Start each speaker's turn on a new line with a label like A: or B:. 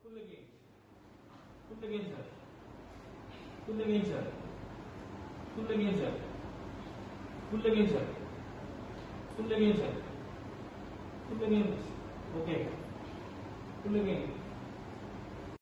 A: Full again. Full again, sir. Full again, sir. Full again, sir. Full again, sir. Full again, sir. Full again. Okay. Full again.